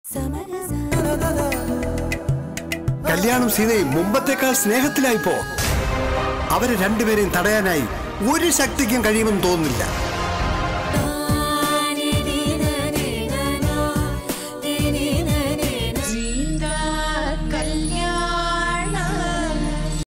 കല്യാണം സീതയും മുമ്പത്തേക്കാൾ സ്നേഹത്തിലായിപ്പോ അവരെ രണ്ടുപേരെയും തടയാനായി ഒരു ശക്തിക്കും കഴിയുമെന്ന് തോന്നുന്നില്ല.